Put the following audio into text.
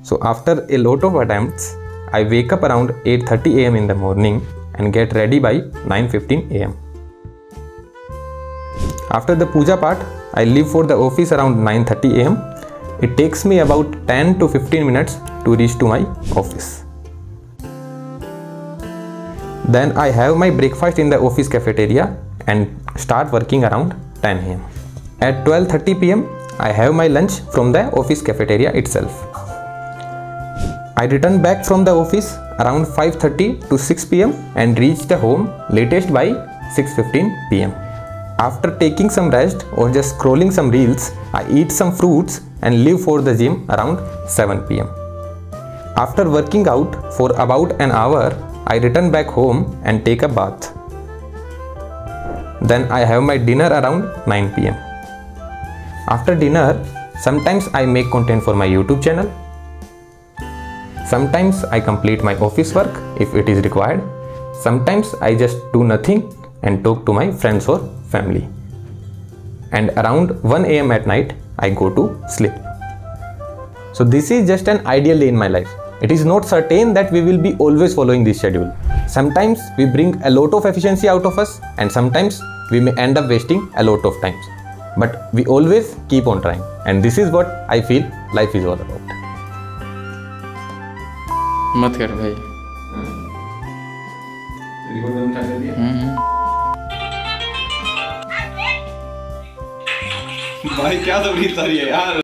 So after a lot of attempts, I wake up around 8:30 am in the morning and get ready by 9:15 am. After the puja part, I leave for the office around 9:30 am. It takes me about 10 to 15 minutes to reach to my office. Then I have my breakfast in the office cafeteria and start working around 10 am. At 12:30 pm, I have my lunch from the office cafeteria itself. I return back from the office around 5:30 to 6 pm and reach the home latest by 6:15 pm. After taking some rest or just scrolling some reels, I eat some fruits and leave for the gym around 7 pm. After working out for about an hour, I return back home and take a bath. Then I have my dinner around 9 pm. After dinner, sometimes I make content for my YouTube channel. Sometimes I complete my office work if it is required. Sometimes I just do nothing and talk to my friends or family. And around 1 am at night, I go to sleep. So this is just an ideal day in my life. It is not certain that we will be always following this schedule. Sometimes we bring a lot of efficiency out of us, and sometimes we may end up wasting a lot of time. But we always keep on trying, and this is what I feel life is all about. मत कर भाई। भाई क्या तो भी है यार।